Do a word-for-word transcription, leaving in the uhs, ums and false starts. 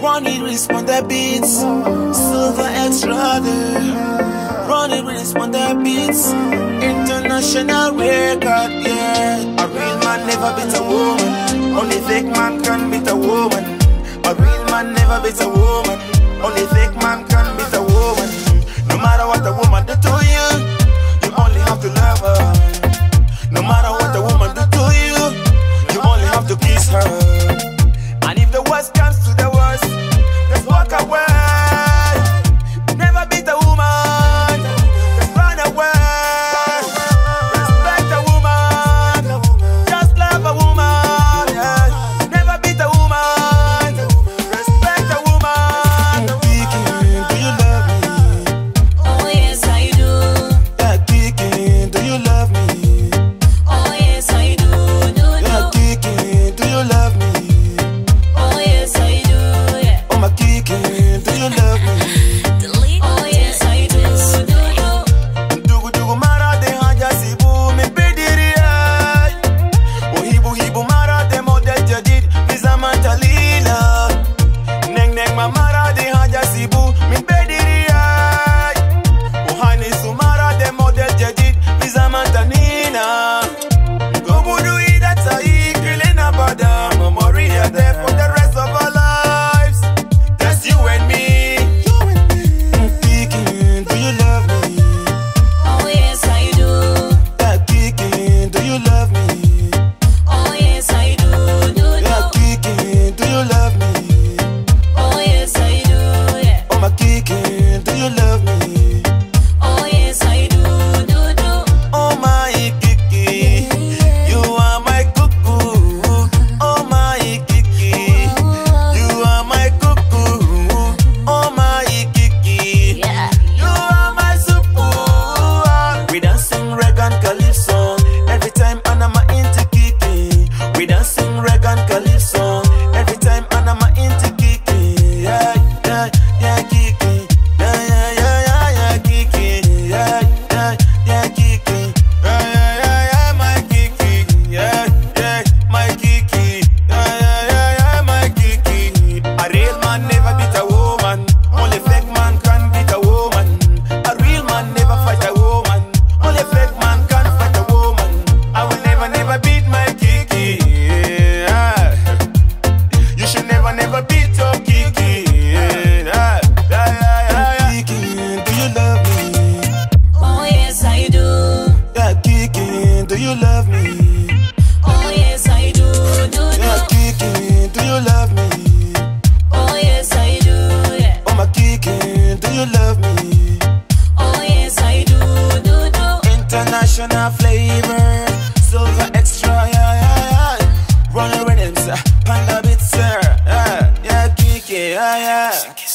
Run it, respond that beats. Silver extra there. Run it, respond that beats. International record, yeah. A real man never beat a woman. Only fake man can beat a woman. A real man never beat a woman. Only fake man can beat a woman. No matter what a woman do to you, you only have to love her. No matter what a woman do to you, you only have to kiss her. And if the worst comes to the worst, just walk away. Never beat a woman, just run away. Respect a woman, just love a woman, yeah. Never beat a woman, respect a woman. Kiki, do you love me? Oh yes I do. Yeah, Kiki, do you love me? Oh yes I do, do, Yeah, do. Kiki, do you love me? Oh yes I do, yeah. Oh my Kiki, do you love me? Delete. Oh yes I do, do, do. Dugu dugu mara de haja sibu mi bediri ay. Oh hibu hibu mara de model jadid mi zaman talila. Neng neng ma mara de haja sibu mi bediri ay. Oh hani sumara de model jadid mi zaman tanina. Gubudu ida tai kilena bada memoria there for the rest of our lives. Just you and me. Kiki, do you love me? Oh yes I do. Yeah, Kiki, do you love me? Oh yes I do, do, Yeah, do. Kiki, do you love me? Oh yes I do, yeah. Oh my Kiki, do you love me? Oh yes I do, do, do. Oh my Kiki, you are my cuckoo. Oh my Kiki, you are my cuckoo. Oh my Kiki, Yeah. you are my super. We dancing reggae and calypso every time Anama into Kiki. We dancing reggae and calypso every time Anama into Kiki. Yeah, yeah, yeah, Kiki. Yeah, yeah, yeah, yeah, yeah, Kiki. Yeah, yeah, yeah, Kiki. Yeah, yeah, yeah, yeah, my Kiki. Yeah, yeah, my Kiki. Yeah, yeah, yeah, yeah, my Kiki. A real man never beat a woman. Only fake man can beat a woman. A real man never fight a woman. Only fake man can fight a woman. I will never, never beat my Kiki. Yeah. You should never, never beat your Kiki. Yeah, yeah, yeah, yeah. Kiki, do you love me? Oh yes I do. Yeah, Kiki, do you love me? Oh yes I do, do, Yeah, do. Kiki, do you love me? Oh yes I do, yeah. Oh my Kiki, do you love me? Oh yes I do, do, do. International flavor, silver extra, yeah, yeah, yeah. Running rhythms, uh, panda beats, uh, yeah, yeah, Kiki, yeah, yeah.